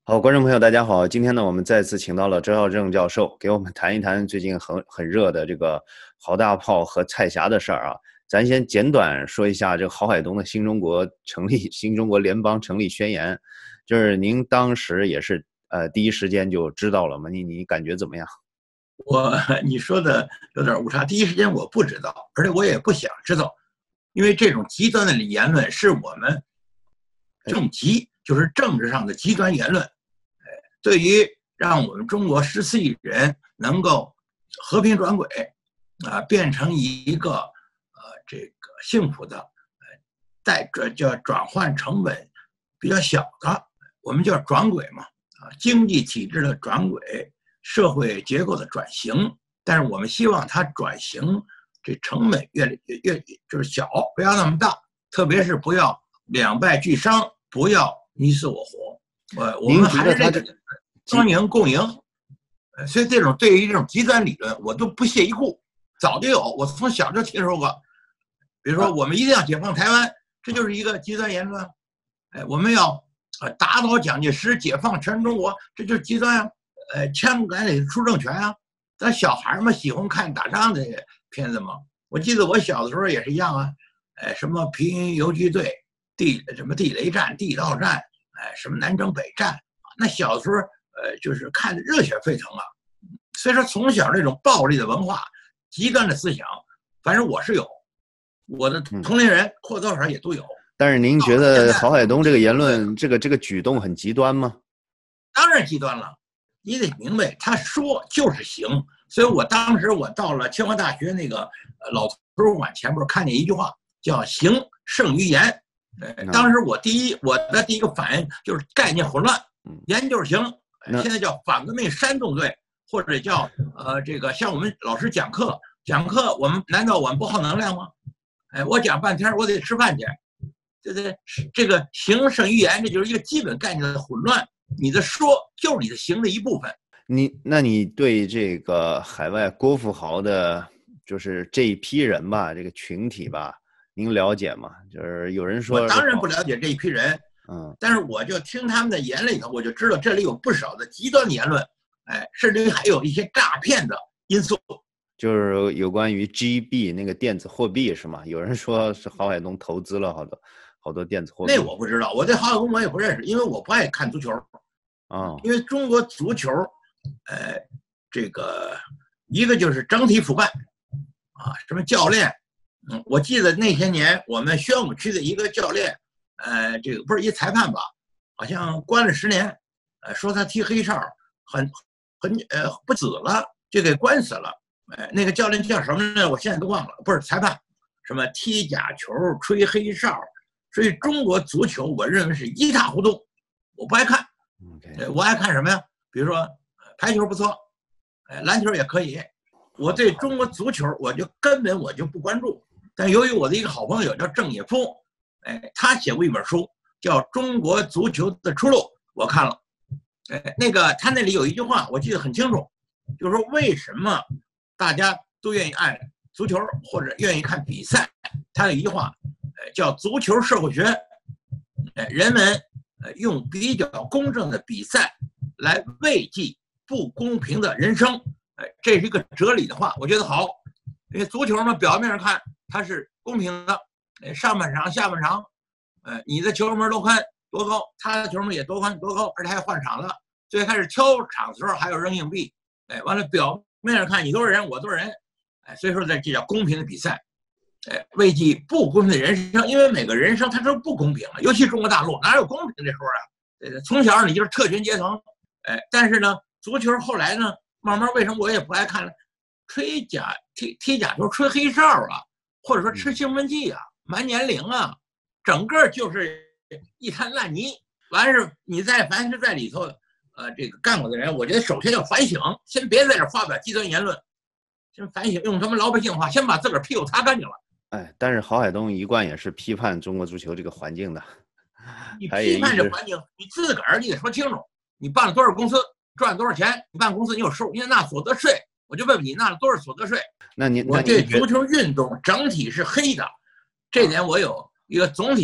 好，观众朋友，大家好。今天呢，我们再次请到了周耀正教授，给我们谈一谈最近很热的这个豪大炮和蔡霞的事儿啊。咱先简短说一下这个郝海东的新中国联邦成立宣言，就是您当时也是第一时间就知道了吗？你感觉怎么样？ 你说的有点误差，第一时间我不知道，而且我也不想知道，因为这种极端的言论是我们就是政治上的极端言论。对于让我们中国14亿人能够和平转轨，变成一个这个幸福的，叫转换成本比较小的，我们叫转轨嘛，经济体制的转轨，社会结构的转型。但是我们希望它转型这成本越就是小，不要那么大，特别是不要两败俱伤，不要你死我活。我们还是这个双赢共赢。所以对于这种极端理论，我都不屑一顾，早就有，我从小就听说过。比如说，我们一定要解放台湾，这就是一个极端言论。我们要打倒蒋介石，解放全中国，这就是极端啊。枪杆里出政权啊。咱小孩们喜欢看打仗的片子嘛。我记得我小的时候也是一样啊。什么平云游击队、什么地雷战、地道战，什么南征北战，那小时候就是看得热血沸腾啊。所以说从小那种暴力的文化、极端的思想，反正我是有，我的同龄人或多或少也都有。 但是您觉得郝海东这个言论，这个举动很极端吗？ 当然极端了，你得明白，他说就是行。所以我当时到了清华大学那个老图书馆前面，看见一句话叫"行胜于言"。当时我的第一个反应就是概念混乱，言就是行。现在叫反革命煽动罪，或者叫这个像我们老师讲课，难道我们不耗能量吗？我讲半天，我得吃饭去。这个行胜于言，这就是一个基本概念的混乱。你的说就是你的行的一部分。 那你对这个海外郭富豪的，就是这一批人吧，这个群体吧，您了解吗？就是有人说， 我当然不了解这一批人，但是我就听他们的言里头，我就知道这里有不少的极端的言论，甚至于还有一些诈骗的因素。 就是有关于 GB 那个电子货币是吗？有人说是郝海东投资了好多电子货币。 那我不知道，我对郝海东我也不认识，因为我不爱看足球。因为中国足球，这个一个就是整体腐败，什么教练，我记得那些年我们宣武区的一个教练，这个不是一裁判吧，好像关了10年，说他踢黑哨，不死了就给关死了。那个教练叫什么呢？我现在都忘了，不是裁判，什么踢假球、吹黑哨，所以中国足球我认为是一塌糊涂，我不爱看。我爱看什么呀？比如说排球不错，篮球也可以。我对中国足球根本就不关注。但由于我的一个好朋友叫郑也夫，他写过一本书叫《中国足球的出路》，我看了。他那里有一句话我记得很清楚，就是说为什么大家都愿意爱足球或者愿意看比赛。他有一句话叫足球社会学，人们用比较公正的比赛来慰藉不公平的人生。这是一个哲理的话，我觉得好。因为足球嘛，表面上看它是公平的，上半场下半场，你的球门多宽多高，他的球门也多宽多高，而且还换场了。最开始挑场的时候还有扔硬币，完了表面上看你多少人我多少人，所以说这叫公平的比赛。慰藉不公平的人生，因为每个人生它都不公平了，尤其中国大陆哪有公平这说啊？从小你就是特权阶层，但是呢，足球后来呢，慢慢为什么我也不爱看了？踢假球、吹黑哨啊，或者说吃兴奋剂啊、满年龄啊，整个就是一滩烂泥。完事你凡是在里头，这个干过的人，我觉得首先要反省，先别在这发表极端言论，先反省，用他们老百姓话，先把自个儿屁股擦干净了。 但是郝海东一贯也是批判中国足球这个环境的。 你批判这环境，你自个儿你得说清楚，你办了多少公司，赚多少钱，你办公司你有收入，你纳所得税，我就问问你纳了多少所得税。我对足球运动整体是黑的，这点我有一个总体认识。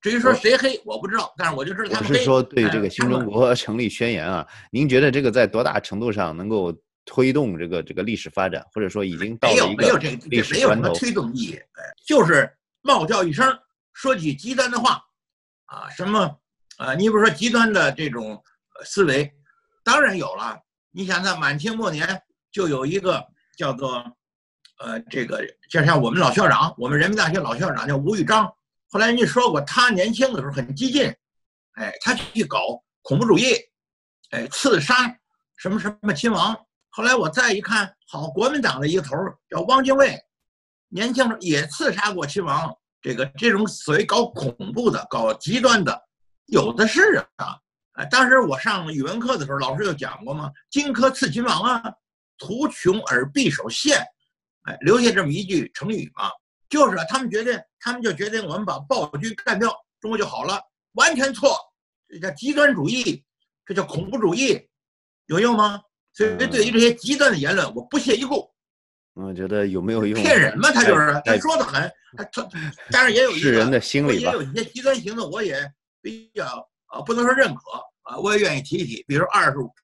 至于说谁黑，我不知道，但是我就知道他们黑。 我是说对这个新中国成立宣言啊，您觉得这个在多大程度上能够推动这个历史发展，或者说已经到了一个历史关头？ 没有什么推动意义，就是冒叫一声，说起极端的话，啊，什么你比如说极端的这种思维，当然有了。你想在满清末年就有一个叫做这个就像我们老校长，我们人民大学老校长叫吴玉章，后来人家说过，他年轻的时候很激进，他去搞恐怖主义，刺杀什么什么亲王。后来我再一看，好，国民党的一个头叫汪精卫，年轻时候也刺杀过亲王。这种所谓搞恐怖的、搞极端的，有的是啊。当时我上语文课的时候，老师有讲过嘛，荆轲刺秦王啊，图穷而匕首现，留下这么一句成语嘛，就是他们就决定我们把暴君干掉，中国就好了，完全错，这叫极端主义，这叫恐怖主义，有用吗？所以对于这些极端的言论，我不屑一顾。 我觉得有没有用？ 骗人嘛，他就是他说的很，他当然也有世人的心理吧， 也有一些极端行动，我也比较不能说认可啊，我也愿意提一提。比如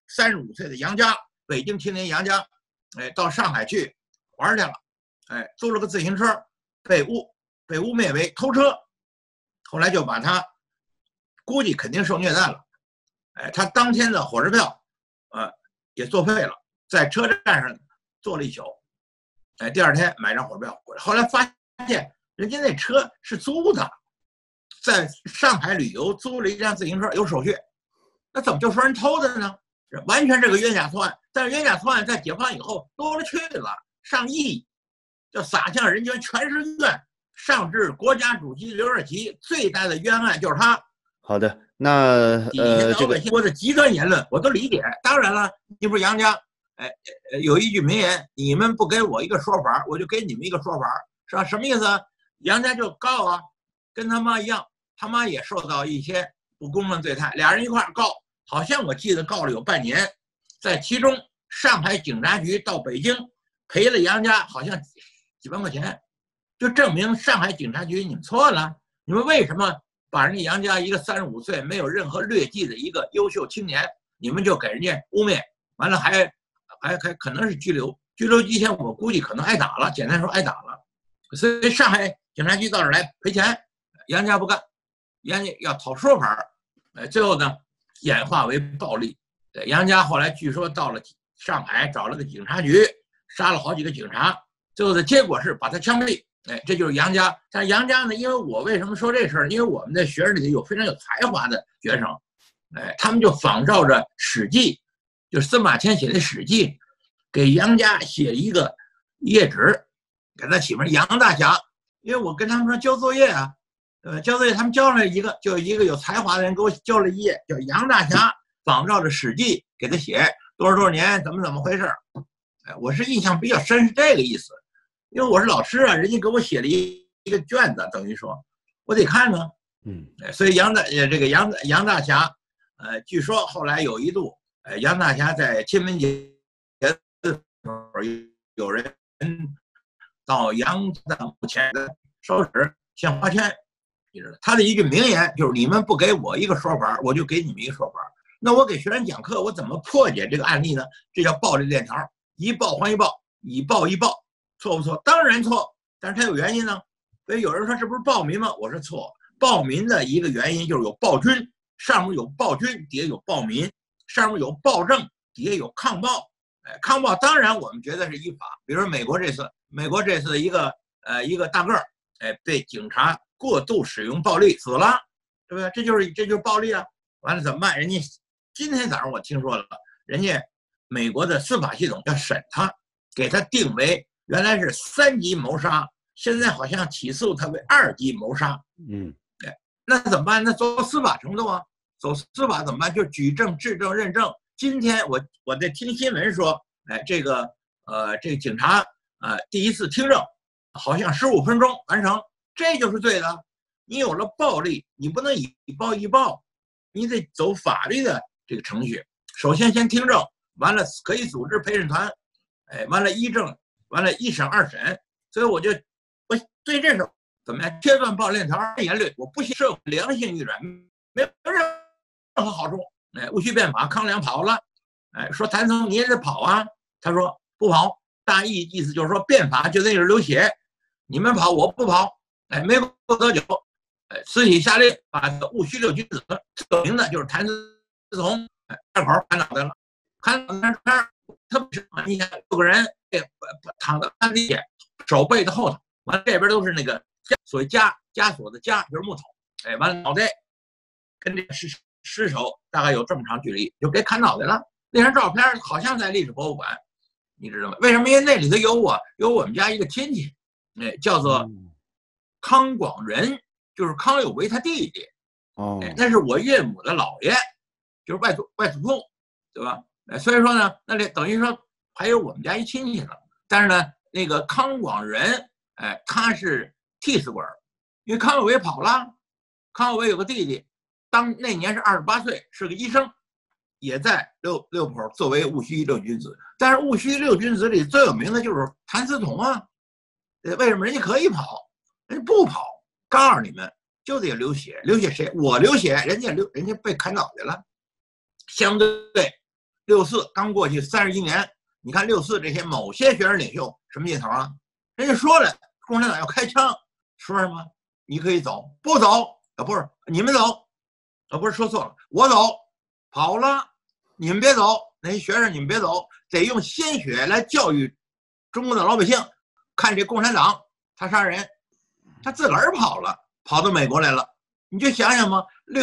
35岁的杨家，北京青年杨家，到上海去玩去了，租了个自行车，被污蔑为偷车，后来就把他估计肯定受虐待了，他当天的火车票也作废了，在车站上坐了一宿。第二天买张火车票回来，后来发现人家那车是租的，在上海旅游租了一辆自行车，有手续，那怎么就说人偷的呢？完全是个冤假错案。但是冤假错案在解放以后多了去了，上亿，就撒向人间，全是冤，上至国家主席刘少奇，最大的冤案就是他。 好的，那老百姓说的极端言论我都理解。当然了，你不是杨家。有一句名言，你们不给我一个说法，我就给你们一个说法，是吧？什么意思啊？杨家就告啊，跟他妈一样，他妈也受到一些不公正对待，俩人一块告，好像我记得告了有半年，在其中上海警察局到北京赔了杨家好像几万块钱，就证明上海警察局你们错了，你们为什么把人家杨家一个35岁没有任何劣迹的一个优秀青年，你们就给人家污蔑，完了还可能是拘留期间，我估计可能挨打了，简单说挨打了。所以上海警察局到这儿来赔钱，杨家不干，杨家要讨说法，最后呢演化为暴力。杨家后来据说到了上海找了个警察局，杀了好几个警察，最后的结果是把他枪毙。这就是杨家。但是杨家呢，因为我为什么说这事儿？因为我们的学生里有非常有才华的学生，他们就仿照着《史记》。就是司马迁写的《史记》，给杨家写一个页纸，给他起名杨大侠。因为我跟他们说交作业啊，交作业他们交了一个，就一个有才华的人给我交了一页，叫杨大侠，仿照着《史记》给他写多少年，怎么回事。我是印象比较深，是这个意思。因为我是老师啊，人家给我写了一个卷子，等于说我得看呢。所以杨大侠，据说后来有一度。杨大侠在清明节的时候，有人到杨家的墓前烧纸献花圈，你知道他的一句名言就是：你们不给我一个说法，我就给你们一个说法。那我给学生讲课，我怎么破解这个案例呢？这叫暴力链条，一报还一报，以暴易暴，错不错？当然错，但是它有原因呢。所以有人说这不是暴民吗？我说错，暴民的一个原因就是有暴君，上面有暴君，底下有暴民。上面有暴政，底下有抗暴，抗暴当然我们觉得是依法。比如说美国这次一个大个儿，被警察过度使用暴力死了，对不对？这就是暴力啊！完了怎么办？人家今天早上我听说了，人家美国的司法系统要审他，给他定为原来是3级谋杀，现在好像起诉他为2级谋杀。那怎么办？那走司法程度啊。走司法怎么办？就举证、质证、认证。今天我在听新闻说，这个警察第一次听证，好像15分钟完成，这就是对的。你有了暴力，你不能以暴易暴，你得走法律的这个程序。首先听证，完了可以组织陪审团，完了一证，完了1审2审。所以我对这种怎么样？切断爆链条言论，我不信社会良性运转，没有任何好处。哎，戊戌变法，康梁跑了，哎，说谭松你也得跑啊，他说不跑，大意思就是说变法就等于流血，你们跑我不跑，哎，没过多久，哎，慈禧下令把戊戌六君子特名的就是谭嗣同，哎，二口砍脑袋了，砍脑袋特别是你看6个人，哎，躺在潘地手背的后头，完了这边都是那个所谓枷锁的枷，就是木头，哎，完了脑袋跟这个尸首大概有这么长距离，就给砍脑袋了。那张照片好像在历史博物馆，你知道吗？为什么？因为那里头有我们家一个亲戚，哎，叫做康广仁，就是康有为他弟弟， 哦， 哎，那是我岳母的姥爷，就是外祖父，对吧？哎，所以说呢，那里等于说还有我们家一亲戚呢。但是呢，那个康广仁，哎，他是替死鬼，因为康有为跑了，康有为有个弟弟。那年是28岁，是个医生，也在六口作为戊戌六君子。但是戊戌六君子里最有名的就是谭嗣同啊。为什么人家可以跑，人家不跑？告诉你们，就得流血，流血谁？我流血，人家被砍脑袋了。相对64刚过去31年，你看64这些某些学生领袖什么劲头啊？人家说了，共产党要开枪，说什么？你可以走，不走啊？不是你们走。不是说错了，我走跑了，你们别走，那些学生你们别走，得用鲜血来教育中国的老百姓，看这共产党他杀人，他自个儿跑了，跑到美国来了。你就想想吧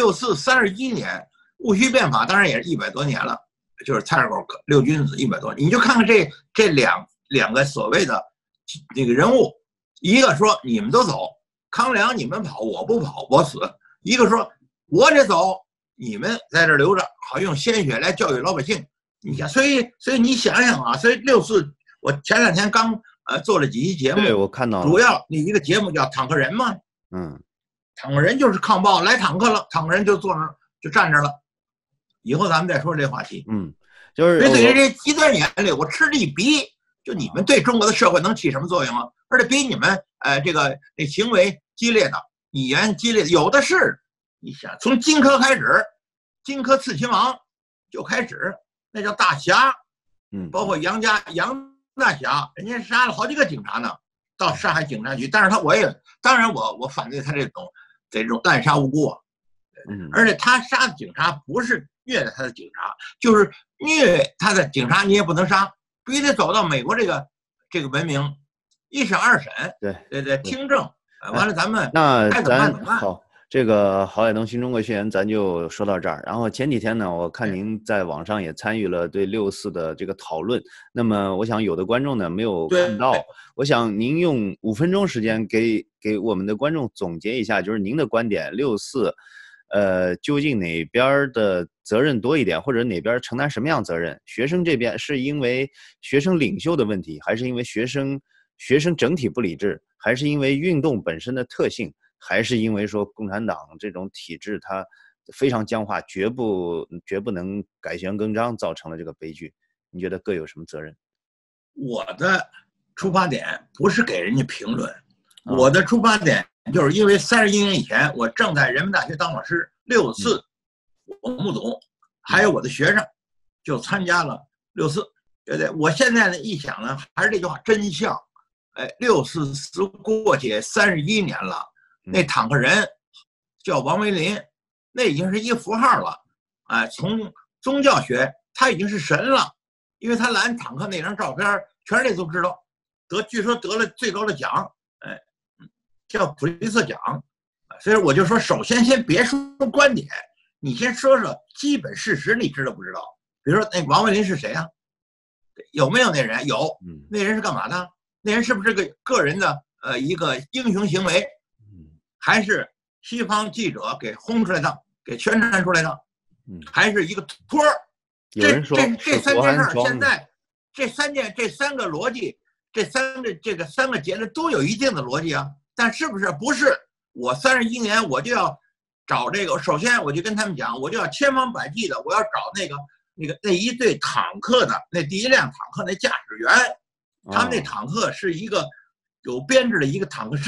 ，64、31年戊戌变法，当然也是100多年了，就是蔡二狗六君子100多年，你就看看这两个所谓的那个人物，一个说你们都走，康梁你们跑，我不跑，我死；一个说我得走，你们在这留着，好用鲜血来教育老百姓。你想，所以你想想啊，所以64，我前2天刚做了几期节目， 对我看到了， 主要那一个节目叫《坦克人》嘛，坦克人就是抗暴来坦克了，坦克人就坐那儿就站着了。以后咱们再说这话题。 就是对于这极端眼里，我嗤之以鼻。就你们对中国的社会能起什么作用啊？而且比你们这个行为激烈的、语言激烈的有的是。你想从荆轲开始，荆轲刺秦王就开始，那叫大侠，包括杨大侠，人家杀了好几个警察呢，到上海警察局。但是当然我反对他这种滥杀无辜啊，而且他杀的警察不是虐待他的警察，就是虐他的警察，你也不能杀，必须得走到美国这个文明，一审二审，对，听证，完了咱们该怎么办怎么办。 好。这个郝海东新中国学员咱就说到这儿。然后前几天呢，我看您在网上也参与了对64的这个讨论。那么我想有的观众呢没有看到，我想您用5分钟时间给我们的观众总结一下，就是您的观点，64，究竟哪边的责任多一点，或者哪边承担什么样责任？学生这边是因为学生领袖的问题，还是因为学生整体不理智，还是因为运动本身的特性？还是因为说共产党这种体制它非常僵化，绝不能改弦更张，造成了这个悲剧。你觉得各有什么责任？ 我的出发点不是给人家评论，我的出发点就是因为31年以前我正在人民大学当老师，64我目睹，还有我的学生就参加了64，对不对？我现在呢一想呢，还是这句话，真相。64过去31年了。那坦克人叫王维林，那已经是一个符号了，从宗教学他已经是神了，因为他拦坦克那张照片，全世界都知道，据说得了最高的奖，叫普利策奖。所以我就说，首先别说观点，你先说说基本事实，你知道不知道？比如说那王维林是谁啊？有没有那人？有，那人是干嘛的？那人是不是个人的一个英雄行为？还是西方记者给轰出来的，给宣传出来的，还是一个托儿？这3件事，现在这三个逻辑，这三个结论都有一定的逻辑啊。但是不是？不是。我31年我就要找这个，首先我就跟他们讲，我就要千方百计的，我要找那一队坦克的那第一辆坦克那驾驶员，他们那坦克是一个有编制的一个坦克师。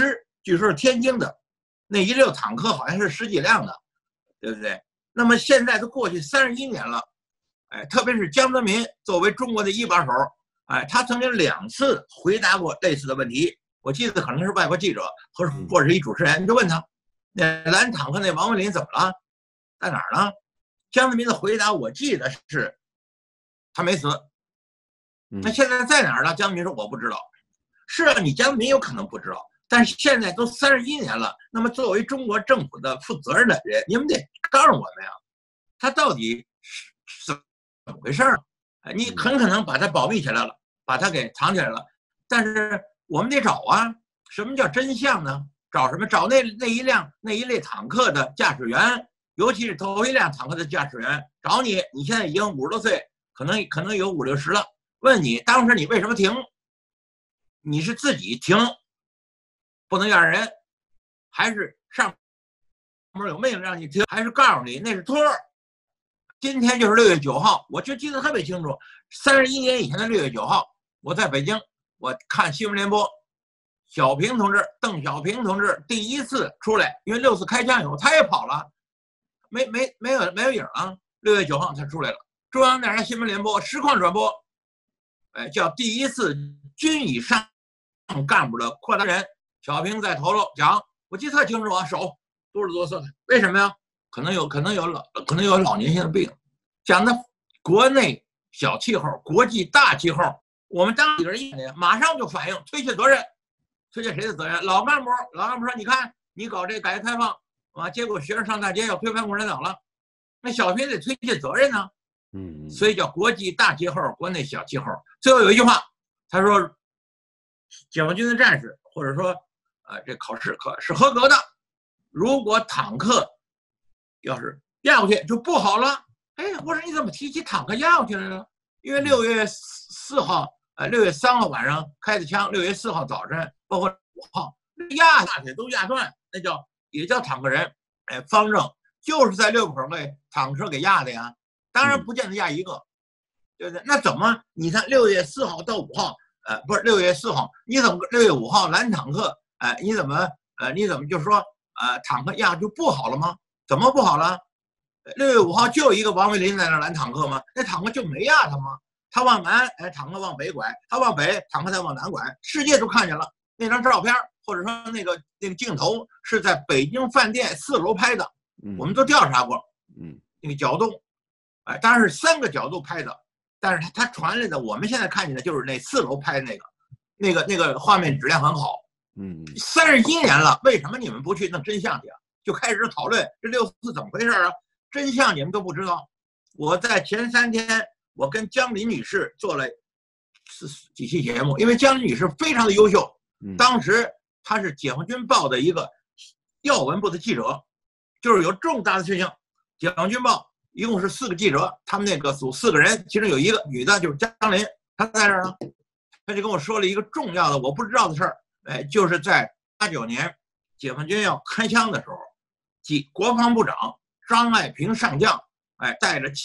据说是天津的，那一溜坦克好像是10几辆的，对不对？那么现在都过去31年了，哎，特别是江泽民作为中国的一把手，哎，他曾经2次回答过类似的问题。我记得可能是外国记者或者是一主持人就问他，那蓝坦克那王文林怎么了，在哪儿呢？江泽民的回答我记得是，他没死。那现在在哪儿呢？江泽民说我不知道。是啊，你江泽民有可能不知道，但是现在都31年了，那么作为中国政府的负责任的人，你们得告诉我们呀，他到底是怎么回事儿？你很可能把它保密起来了，把它给藏起来了，但是我们得找啊。什么叫真相呢？找什么？找那一类坦克的驾驶员，尤其是头一辆坦克的驾驶员。找你，你现在已经50多岁，可能有50、60了。问你当时你为什么停？你是自己停，不能让人，还是上面有命令让你停，还是告诉你那是托儿？今天就是6月9号，我就记得特别清楚。31年以前的6月9号，我在北京，我看新闻联播，小平同志，邓小平同志第一次出来，因为6次开枪以后他也跑了，没有影啊。6月9号他出来了，中央电视台新闻联播实况转播，哎，叫第一次军以上干部的扩大人，小平在头头讲，我记得特清楚啊，手60多岁，为什么呀？可能有老年性的病，讲的国内小气候，国际大气候，我们当地人一年马上就反应推卸责任，推卸谁的责任？老干部说，你看你搞这改革开放啊，结果学生上大街要推翻共产党了，那小平得推卸责任呢。所以叫国际大气候，国内小气候。最后有一句话，他说，解放军的战士或者说这考试是合格的，如果坦克要是压过去就不好了。哎，我说你怎么提起坦克压过去了呢？因为6月4号6月3号晚上开的枪，6月4号早晨，包括5号压下去都压断，那也叫坦克人。哎，方正就是在六口被坦克给压的呀。当然不见得压一个，对不对？那怎么你看6月4号到5号，不是6月4号，你怎么6月5号蓝坦克，你怎么就说坦克压就不好了吗？怎么不好了？6月5号就一个王卫林在那蓝坦克吗？那坦克就没压他吗？他往南，坦克往北拐；他往北，坦克再往南拐。世界都看见了那张照片，或者说那个镜头是在北京饭店4楼拍的，我们都调查过，那个角度。当然是3个角度拍的，但是他传来的，我们现在看见的就是那4楼拍的那个画面质量很好。31年了，为什么你们不去弄真相去啊？就开始讨论这6次怎么回事啊？真相你们都不知道。我在前3天，我跟江林女士做了几期节目，因为江林女士非常的优秀，当时她是解放军报的一个要闻部的记者，就是有重大的事情，解放军报一共是4个记者，他们那个组4个人，其中有一个女的，就是江林，她在这儿呢，她就跟我说了一个重要的我不知道的事儿，就是在89年解放军要开枪的时候，国防部长张爱萍上将，带了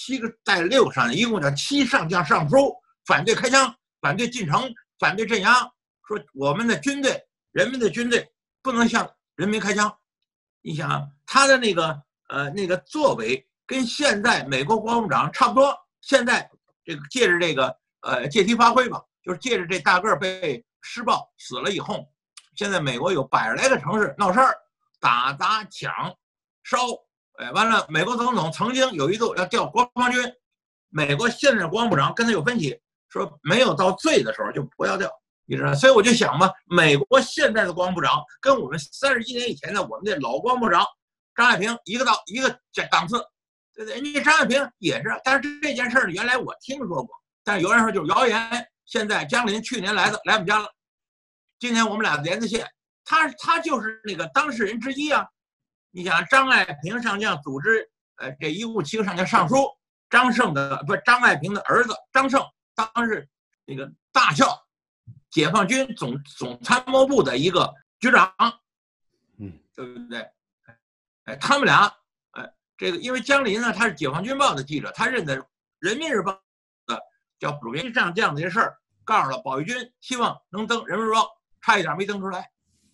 6个上将，一共叫7上将上书，反对开枪，反对进城，反对镇压，说我们的军队，人民的军队不能向人民开枪。你想他的那个作为跟现在美国国防部长差不多，现在这个借着这个借题发挥吧，就是借着这大个被施暴死了以后，现在美国有100来个城市闹事儿，打砸抢烧，完了美国总统曾经有一度要调国防军，美国现在国防部长跟他有分歧，说没有到罪的时候就不要调，你知道？所以我就想嘛，美国现在的国防部长跟我们31年以前的我们的老国防部长张爱萍一个档次。对对，你张爱萍也是，但是这件事儿原来我听说过，但是有人说就是谣言。现在江林去年来我们家了，今天我们俩连的线，他就是那个当事人之一啊。你想张爱萍上将组织这一共7个上将上书，张爱萍的儿子张胜当时那个大校解放军总参谋部的一个局长，对不对？他们俩。这个因为江林呢，他是解放军报的记者，他认得人民日报的叫主编上将这些事儿，告诉了保卫军，希望能登人民日报，差一点没登出来。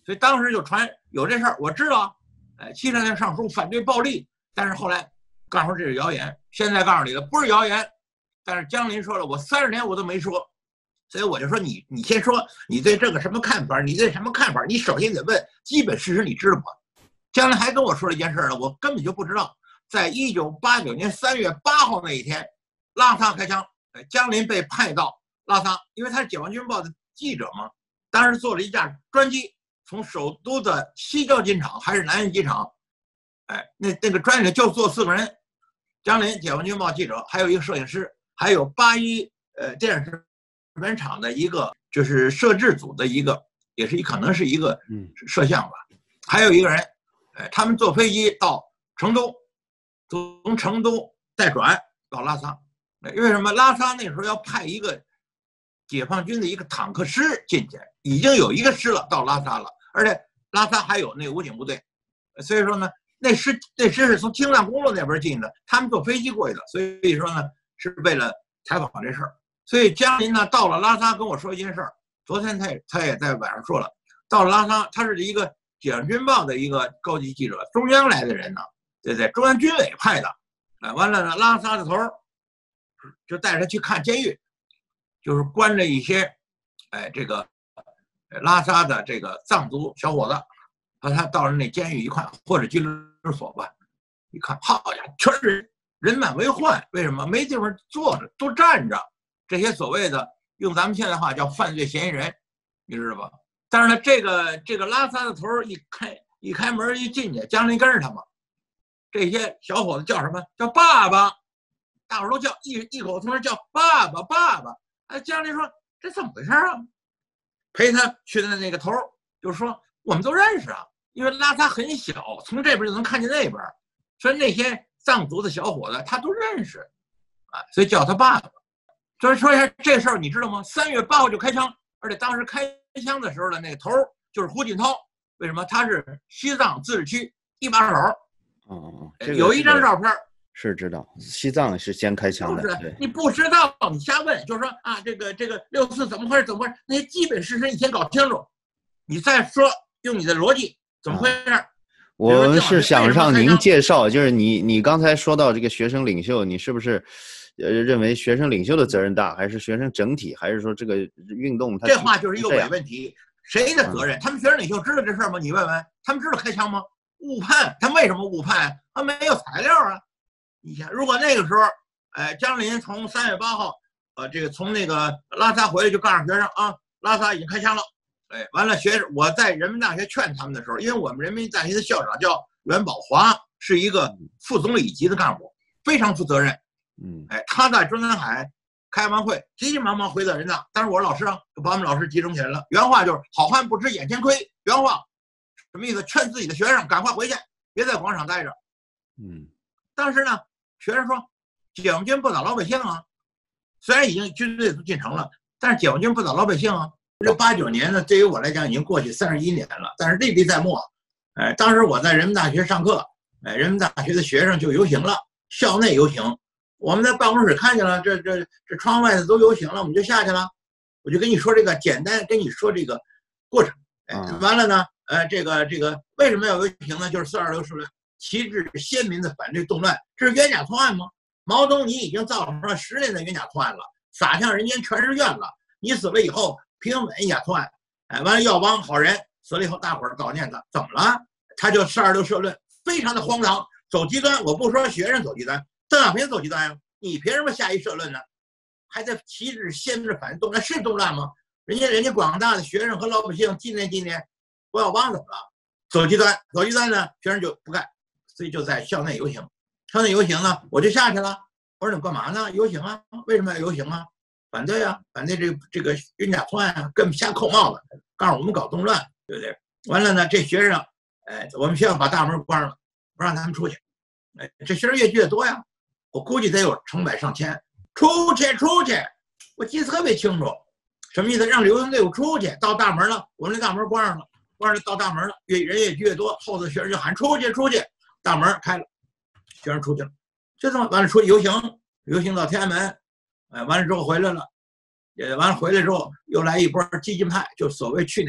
所以当时就传有这事儿，我知道，70年上书反对暴力，但是后来告诉这是谣言，现在告诉你的不是谣言，但是江林说了，我30年我都没说，所以我就说你先说你对这个什么看法，你对什么看法，你首先得问基本事实，你知道吗？江林还跟我说了一件事呢，我根本就不知道，在1989年3月8号那一天，拉萨开枪，江林被派到拉萨，因为他是解放军报的记者嘛，当时坐了一架专机。从首都的西郊机场还是南苑机场，那个专机就坐4个人，江林解放军报记者，还有一个摄影师，还有81电视原厂的一个就是摄制组的一个，也是可能是一个摄像吧，还有一个人，他们坐飞机到成都，从成都再转到拉萨，因为什么？拉萨那时候要派一个解放军的一个坦克师进去，已经有一个师了到拉萨了。而且拉萨还有那个武警部队，所以说呢，那师是从青藏公路那边进的，他们坐飞机过去的，所以说呢是为了采访这事儿。所以江林呢到了拉萨跟我说一件事儿，昨天他也在晚上说了，到了拉萨，他是一个解放军报的一个高级记者，中央来的人呢，对不对？中央军委派的，完了呢，拉萨的头就带着他去看监狱，就是关着一些，这个。拉萨的这个藏族小伙子，和他到了那监狱一看，或者拘留所吧，一看，好呀，全是人满为患。为什么？没地方坐着，都站着。这些所谓的用咱们现在话叫犯罪嫌疑人，你知道吧？但是呢，这个拉萨的头一开门一进去，江林跟着他嘛。这些小伙子叫什么？叫爸爸，大伙儿都叫异口同声叫爸爸爸爸。江林说这怎么回事啊？陪他去的那个头就说我们都认识啊，因为拉萨很小，从这边就能看见那边，所以那些藏族的小伙子他都认识，所以叫他爸爸。所以说一下这事儿你知道吗？3月8号就开枪，而且当时开枪的时候的那个头就是胡锦涛，为什么？他是西藏自治区一把手。有一张照片。 是知道，西藏是先开枪的。 就是你不知道，你瞎问，就是说啊，这个64怎么回事？怎么回事？那些基本事实你先搞清楚，你再说用你的逻辑怎么回事？ 我们是想让您介绍，就是你刚才说到这个学生领袖，你是不是认为学生领袖的责任大，还是学生整体，还是说这个运动它？ 这话就是一个伪问题，谁的责任？他们学生领袖知道这事儿吗？你问问，他们知道开枪吗？误判，他为什么误判？他没有材料啊。你想，如果那个时候，江林从3月8号，这个从那个拉萨回来就告诉学生啊，拉萨已经开枪了，完了我在人民大学劝他们的时候，因为我们人民大学的校长叫袁宝华，是一个副总理级的干部，非常负责任，他在中南海开完会，急急忙忙回到人大，但是我是老师啊，就把我们老师集中起来了，原话就是好汉不吃眼前亏，原话什么意思？劝自己的学生赶快回去，别在广场待着，当时呢。学生说：“解放军不打老百姓啊，虽然已经军队都进城了，但是解放军不打老百姓啊。这89年呢，对于我来讲已经过去31年了，但是历历在目。当时我在人民大学上课，人民大学的学生就游行了，校内游行，我们在办公室看见了，这窗外的都游行了，我们就下去了。我就跟你说这个简单，跟你说这个过程。完了呢，这个为什么要游行呢？就是4·26事变。”旗帜鲜明的反对动乱，这是冤假错案吗？毛泽东你已经造成了10年的冤假错案了，洒向人间全是怨了。你死了以后平稳冤假错案，完了耀邦好人死了以后大伙儿悼念他，怎么了？他就4·26社论，非常的荒唐，走极端。我不说学生走极端，邓小平走极端呀，你凭什么下一社论呢？还在旗帜鲜明的反对动乱，是动乱吗？人家广大的学生和老百姓纪念胡耀邦怎么了？走极端呢，学生就不干。所以就在校内游行，校内游行呢，我就下去了。我说你干嘛呢？游行啊？为什么要游行啊？反对啊，反对这个冤假错案啊，跟瞎扣帽子，告诉我们搞动乱，对不对？完了呢，这学生，我们学校把大门关了，不让他们出去。这学生越聚越多呀，我估计得有成百上千，出去！我记得特别清楚，什么意思？让游行队伍出去，到大门了，我们那大门关上了，到大门了，人越聚越多，后头学生就喊出去！大门开了，学生出去了，就这么完了。出去游行到天安门，完了之后回来了，完了回来之后又来一波激进派，就所谓去年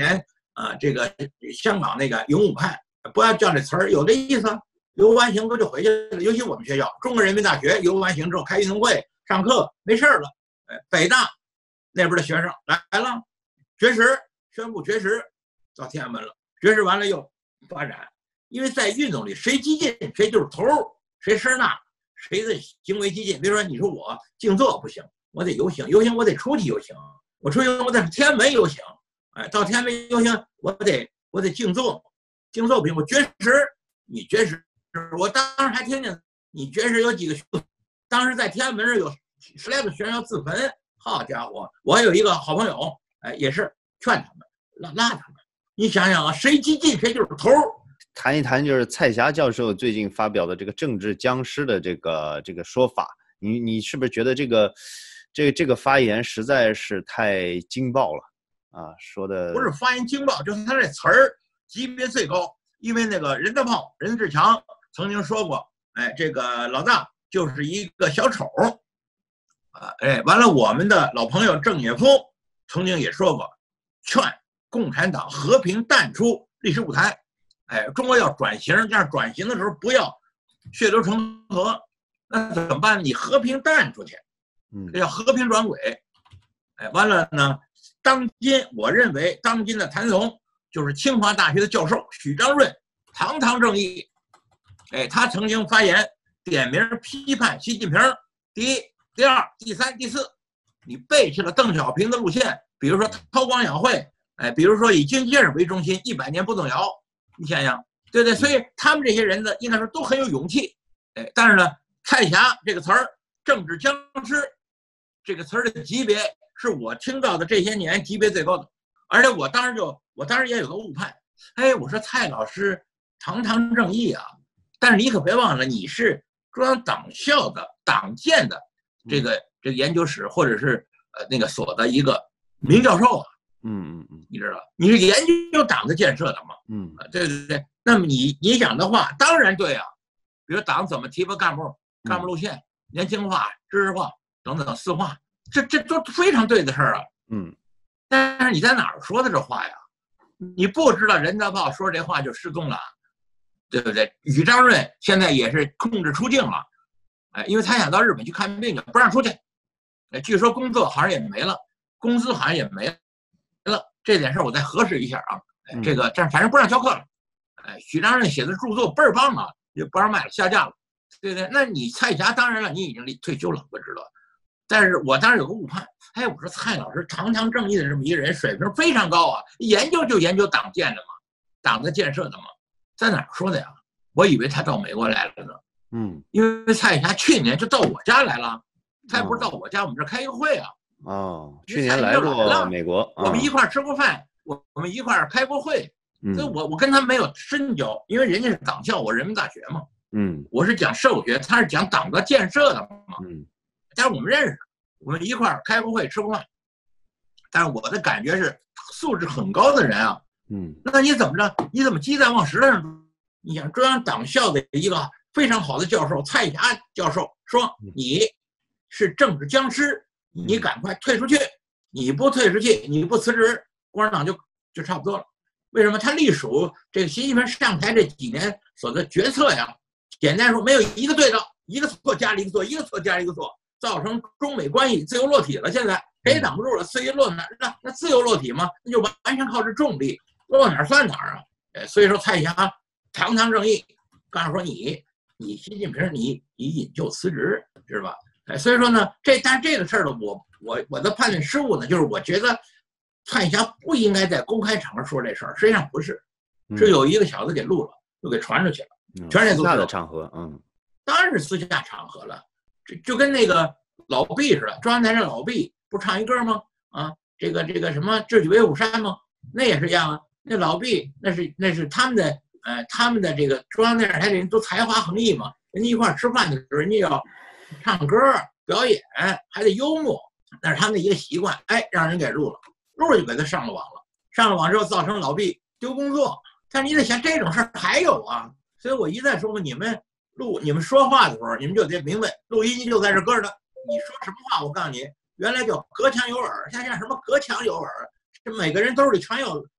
这个香港那个勇武派，不要叫这词儿，有这意思。游完行不就回去了？尤其我们学校中国人民大学游完行之后开运动会上课没事了，北大那边的学生来了，绝食，宣布绝食，到天安门了。绝食完了又发展，因为在运动里谁激进谁就是头，谁声大谁的行为激进。比如说你说我静坐不行，我得游行，游行我得出去游行，我出去我在天安门游行，到天安门游行我得静坐，静坐不行，我绝食，你绝食。我当时还听见你绝食有几个，当时在天安门上有10来个学生要自焚，好家伙！我有一个好朋友，也是劝他们拉他们。你想想啊，谁激进谁就是头。 谈一谈就是蔡霞教授最近发表的这个政治僵尸的这个说法，你是不是觉得这个发言实在是太惊爆了啊？说的不是发言惊爆，就是他这词儿级别最高，因为那个任德炮任志强曾经说过，这个老大就是一个小丑，完了，我们的老朋友郑也夫曾经也说过，劝共产党和平淡出历史舞台，中国要转型，但是转型的时候不要血流成河，那怎么办？你和平淡出去，这叫和平转轨，完了呢，我认为当今的谭龙就是清华大学的教授许章润，堂堂正义。他曾经发言点名批判习近平，第一、第二、第三、第四，你背弃了邓小平的路线，比如说韬光养晦，比如说以经济建设为中心，100年不动摇，你想想，对不对？所以他们这些人呢，应该说都很有勇气，但是呢，蔡霞这个词儿，政治僵尸这个词儿的级别是我听到的这些年级别最高的，而且我当时也有个误判，我说蔡老师堂堂正义啊。但是你可别忘了，你是中央党校的党建的这个研究室或者是那个所的一个名教授啊，你知道，你是研究党的建设的嘛，对对对。那么你讲的话当然对啊，比如党怎么提拔干部路线，年轻化、知识化等等4化，这都非常对的事儿啊，但是你在哪儿说的这话呀？你不知道任德炮说这话就失踪了。对不对？许章润现在也是控制出境了，因为他想到日本去看病去，不让出去。据说工作好像也没了，工资好像也没了。这点事我再核实一下啊。这个反正不让教课了。许章润写的著作倍儿棒啊，也不让卖了，下架了，对不对？那你蔡霞当然了，你已经退休了，我知道。但是我当时有个误判，我说蔡老师堂堂正义的这么一个人，水平非常高啊，研究就研究党建的嘛，党的建设的嘛。在哪儿说的呀？我以为他到美国来了呢。因为蔡霞去年就到我家来了，他也不是到我家，我们这开一个会啊。 去年来过美国， 我们一块吃过饭，我们一块开过会。所以我跟他没有深交，因为人家是党校，我人民大学嘛。我是讲社会学，他是讲党的建设的嘛。但是我们认识，我们一块开过会，吃过饭。但是我的感觉是，素质很高的人啊。那你怎么着？你怎么鸡蛋往石头上撞？你想中央党校的一个非常好的教授蔡霞教授说你是政治僵尸，你赶快退出去，你不退出去，你不辞职，共产党就差不多了。为什么？他隶属这个习近平上台这几年所的决策呀，简单说没有一个对的，一个错加了一个错，一个错加了一个错，造成中美关系自由落体了。现在谁也挡不住了，自由落哪？那自由落体嘛，那就完全靠这重力。落哪儿算哪儿啊！所以说蔡霞堂堂正义，告诉说你习近平你引咎辞职，是吧？所以说呢，但是这个事儿呢，我的判断失误呢，就是我觉得蔡霞不应该在公开场合说这事儿，实际上不是，是有一个小子给录了，又给传出去了，全世界都知道。 私下的场合， 当然是私下场合了，就跟那个老毕似的，中央台上老毕不唱一歌吗？这个什么智取威虎山吗？那也是一样啊。那老毕那是他们的这个中央电视台的人都才华横溢嘛，人家一块吃饭的时候，人家要唱歌表演，还得幽默，那是他们的一个习惯。让人给录了就给他上了网了，上了网之后造成老毕丢工作。但是你得想这种事儿还有啊，所以我一再说嘛，你们说话的时候，你们就得明白，录音机就在这搁着的，你说什么话，我告诉你，原来叫隔墙有耳，现在什么隔墙有耳，这每个人兜里全有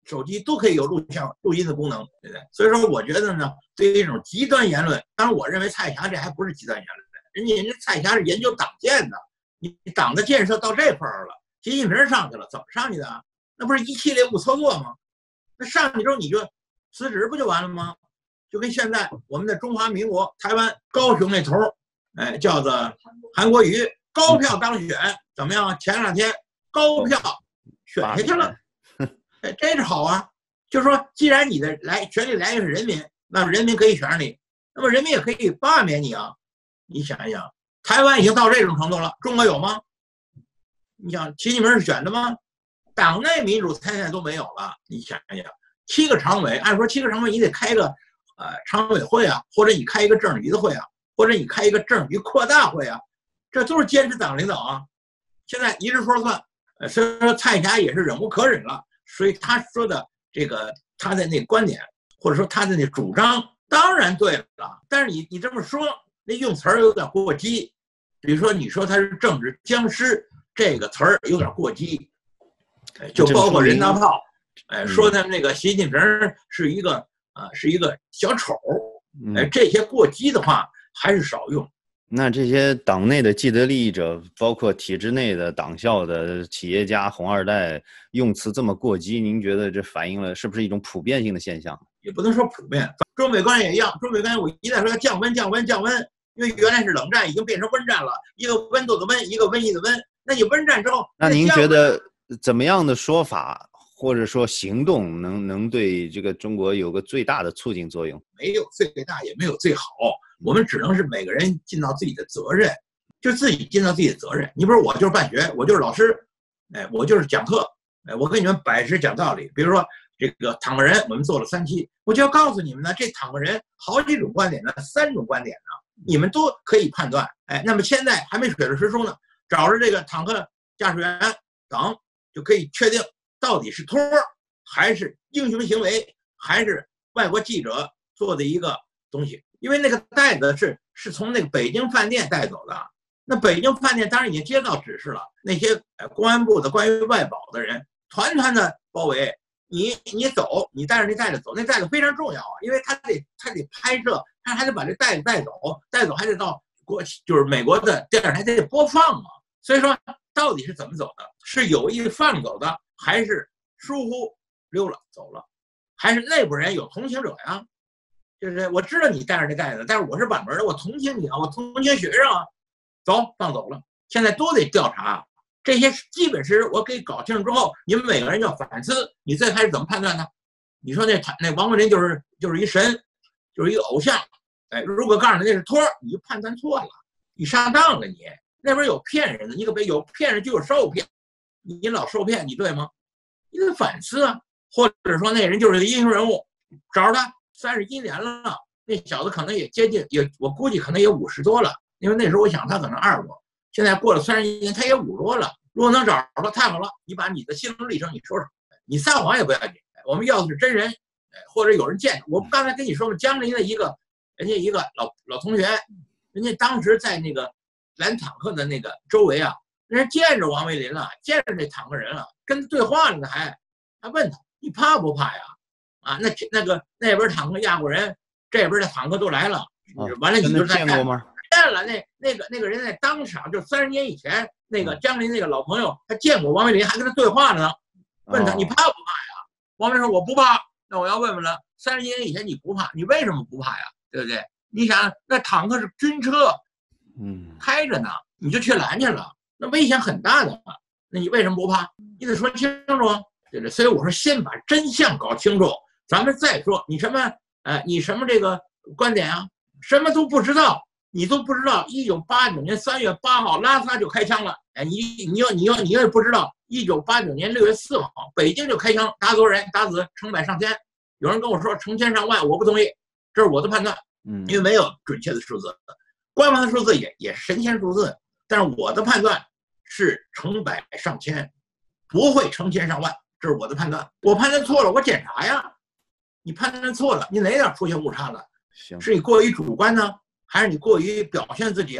手机都可以有录音的功能，对不对？所以说，我觉得呢，对于这种极端言论，当然我认为蔡霞这还不是极端言论，人家蔡霞是研究党建的，你党的建设到这块儿了，习近平上去了，怎么上去的？那不是一系列误操作吗？那上去之后你就辞职不就完了吗？就跟现在我们的中华民国台湾高雄那头，叫做韩国瑜，高票当选，怎么样？前2天高票选下去了。这是好啊，就是说，既然你的权力来源是人民，那么人民可以选上你，那么人民也可以罢免你啊。你想一想，台湾已经到这种程度了，中国有吗？你想，习近平是选的吗？党内民主参赛都没有了。你想一想，7个常委，按说7个常委你得开个常委会啊，或者你开一个政治局的会啊，或者你开一个政治局扩大会啊，这都是坚持党领导啊。现在一致说了算，所以说蔡霞也是忍无可忍了。所以他说的这个他的那观点，或者说他的那主张，当然对了。但是你这么说，那用词儿有点过激。比如说你说他是政治僵尸，这个词儿有点过激。就包括人大炮，说他们那个习近平是一个小丑，这些过激的话还是少用。 那这些党内的既得利益者，包括体制内的党校的企业家、红二代，用词这么过激，您觉得这反映了是不是一种普遍性的现象？ 也不能说普遍，中美关系也一样。中美关系我一再说要降温，降温，降温，因为原来是冷战，已经变成温战了，一个温度的温，一个瘟疫的瘟。那你温战之后， 那您觉得怎么样的说法或者说行动能对这个中国有个最大的促进作用？ 没有最大，也没有最好。我们只能是每个人尽到自己的责任，就自己尽到自己的责任。你不是我就是办学，我就是老师，我就是讲课，我跟你们摆实讲道理。比如说这个躺个人，我们做了3期，我就要告诉你们呢，这躺个人好几种观点呢，3种观点呢，你们都可以判断。那么现在还没水落石出呢，找着这个坦克驾驶员等就可以确定到底是托还是英雄行为，还是外国记者做的一个东西。因为那个袋子是从那个北京饭店带走的，那北京饭店当然已经接到指示了，那些公安部的关于外保的人团团的包围你走，你带着那袋子走，那袋子非常重要啊，因为他得拍摄，他还得把这袋子带走还得到就是美国的电视台得播放啊。所以说到底是怎么走的？是有意放走的，还是疏忽溜了走了，还是内部人有同情者呀？就是我知道你带着这袋子，但是我是板门的，我同情你啊，我同情学生啊，走放走了。现在都得调查这些基本事实，我给搞清楚之后，你们每个人要反思，你最开始怎么判断呢？你说那王文林就是一神，就是一个偶像，如果告诉你那是托，你就判断错了，你上当了你。那边有骗人的，你可别有骗人就有受骗，你老受骗，你对吗？你得反思啊，或者说那人就是个英雄人物，找着他。31年了，那小子可能也接近，我估计可能也50多了，因为那时候我想他可能20多，现在过了31年，他也50多了。如果能找着他，太好了，你把你的心路历程你说说，你撒谎也不要紧，我们要的是真人，或者有人见。我们刚才跟你说了，江林的人家一个老同学，人家当时在那个拦坦克的那个周围啊，人家见着王维林了，见着那坦克人了，跟他对话了呢，还问他你怕不怕呀？啊，那边坦克压过人，这边的坦克都来了，完了你就在见过吗？ 见了，那个人在当场，就30年以前，那个江林那个老朋友，他见过王维林，还跟他对话呢，问他你怕不怕呀？王维林说我不怕。那我要问问了，30年以前你不怕，你为什么不怕呀？对不对？你想那坦克是军车，开着呢，你就去拦去了，那危险很大的嘛，那你为什么不怕？你得说清楚，对不对？所以我说先把真相搞清楚。咱们再说你什么这个观点啊？什么都不知道，你都不知道。1989年3月8号拉萨就开枪了，你也不知道1989年6月4号北京就开枪，打多少人？打死成百上千。有人跟我说成千上万，我不同意，这是我的判断，因为没有准确的数字，官方的数字也是神仙数字，但是我的判断是成百上千，不会成千上万，这是我的判断。我判断错了，我检查呀。你判断错了，你哪点出现误差了？是你过于主观呢，还是你过于表现自己啊？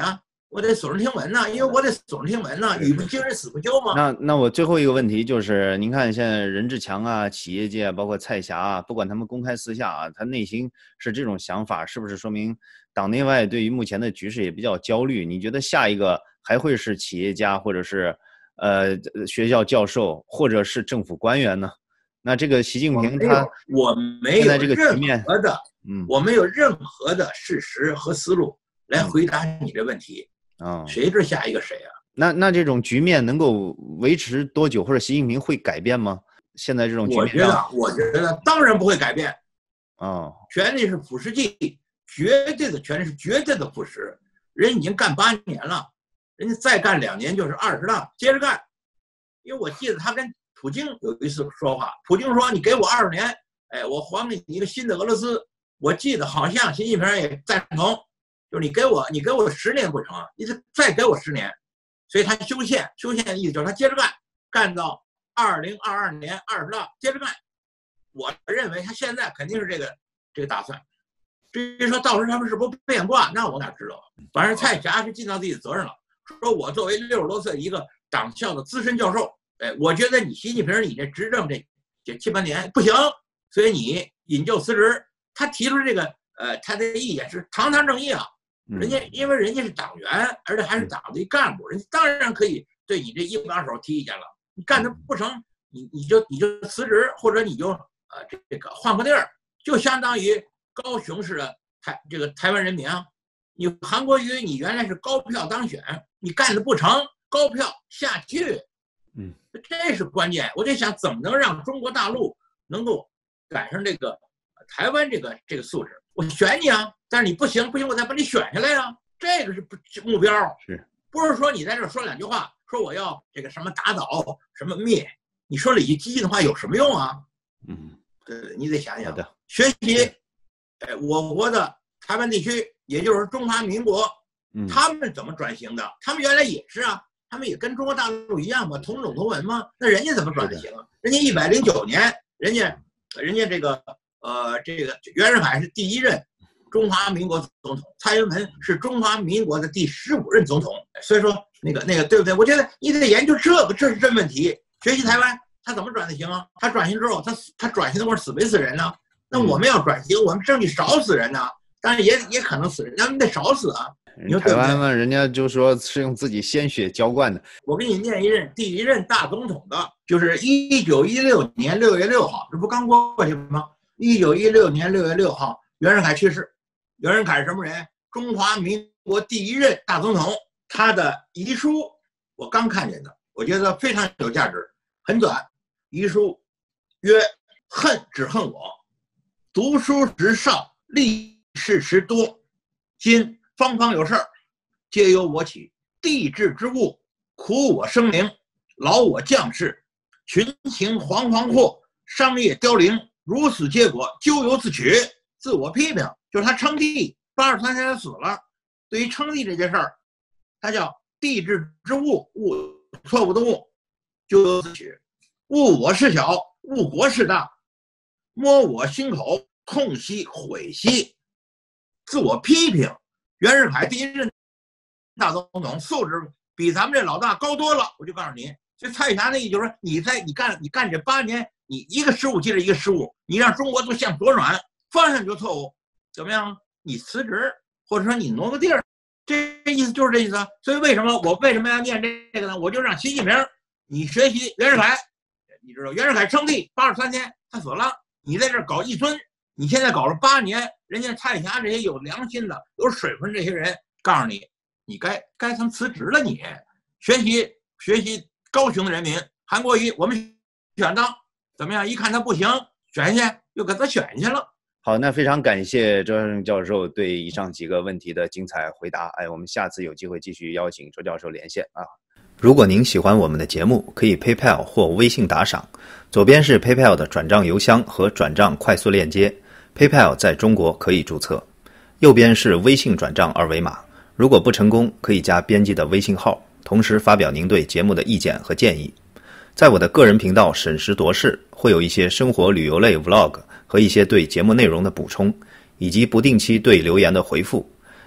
我得耸人听闻呢，因为我得耸人听闻呢，语不惊人死不休嘛。 那我最后一个问题就是，您看现在任志强啊、企业界包括蔡霞啊，不管他们公开私下啊，他内心是这种想法，是不是说明党内外对于目前的局势也比较焦虑？你觉得下一个还会是企业家，或者是学校教授，或者是政府官员呢？那这个习近平他我没有任何的，我没有任何的事实和思路来回答你这问题。谁是下一个谁啊？ 那这种局面能够维持多久，或者习近平会改变吗？现在这种局面我觉得当然不会改变。权力是腐蚀剂，绝对的权力是绝对的腐蚀。人已经干8年了，人家再干2年就是20大，接着干。因为我记得他跟普京有一次说话，普京说：“你给我20年，我还给你一个新的俄罗斯。”我记得好像习近平也赞同，就是你给我10年不成，你再给我10年。所以他修宪的意思就是他接着干到2022年20大接着干。我认为他现在肯定是这个打算。至于说到时候他们是不是变卦，那我哪知道？反正蔡霞是尽到自己的责任了。说我作为60多岁一个党校的资深教授，我觉得你习近平你这执政这7、8年不行，所以你引咎辞职。他提出这个他的意见是堂堂正义啊。因为人家是党员，而且还是党的一干部，人家当然可以对你这一把手提意见了。你干的不成，你就辞职，或者你就这个换个地儿，就相当于高雄市的台湾人民啊。你韩国瑜你原来是高票当选，你干的不成，高票下去，这是关键。我在想怎么能让中国大陆能够赶上这个台湾这个素质。我选你啊，但是你不行，我再把你选下来呀。这个是目标，不是说你在这说2句话，说我要这个什么打倒什么灭，你说了一激进的话有什么用啊？你得想想，学习，我国的台湾地区，也就是中华民国，他们怎么转型的？他们原来也是啊，他们也跟中国大陆一样嘛，同种同文嘛。那人家怎么转的型啊？人家109年，人家这个袁世凯是第1任中华民国总统，蔡英文是中华民国的第15任总统。所以说那个对不对？我觉得你得研究这是真问题。学习台湾他怎么转的型啊？他转型之后他转型的会死没死人呢？那我们要转型，我们争取少死人呢，当然也可能死人，咱们得少死啊。你说台湾嘛，人家就说是用自己鲜血浇灌的。 我给你念第1任大总统的，就是1916年6月6号，这不刚过去吗？1916年6月6号，袁世凯去世。袁世凯是什么人？中华民国第1任大总统。他的遗书我刚看见的，我觉得非常有价值，很短。遗书曰：恨只恨我，读书时少，历事时多，今方方有事儿，皆由我起。帝制之物，苦我生灵，劳我将士，群情惶惶惑，商业凋零，如此结果，咎由自取。自我批评，就是他称帝83天死了。对于称帝这件事儿，他叫帝制之物，错误的误，咎由自取。误我事小，误国事大，摸我心口，痛惜悔惜。自我批评。袁世凯第1任大总统素质比咱们这老大高多了，我就告诉你。所以蔡霞那意思就是说，你干这8年，你一个失误接着一个失误，你让中国都向左转，方向就错误，怎么样？你辞职，或者说你挪个地儿，这意思就是这意思。所以我为什么要念这个呢？我就让习近平你学习袁世凯。你知道袁世凯称帝83天他死了，你在这搞一尊，你现在搞了8年，人家蔡霞这些有良心的有水分这些人告诉你，你该他们辞职了。你学习高雄的人民，韩国瑜我们选当怎么样？一看他不行，选下又给他选下了。 好，那非常感谢周孝正教授对以上几个问题的精彩回答。我们下次有机会继续邀请周教授连线啊。如果您喜欢我们的节目，可以 PayPal 或微信打赏，左边是 PayPal 的转账邮箱和转账快速链接， PayPal 在中国可以注册，右边是微信转账二维码。如果不成功，可以加编辑的微信号，同时发表您对节目的意见和建议。在我的个人频道审时度势，会有一些生活旅游类 Vlog 和一些对节目内容的补充，以及不定期对留言的回复。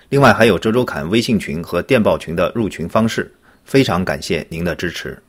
另外还有周周侃微信群和电报群的入群方式，非常感谢您的支持。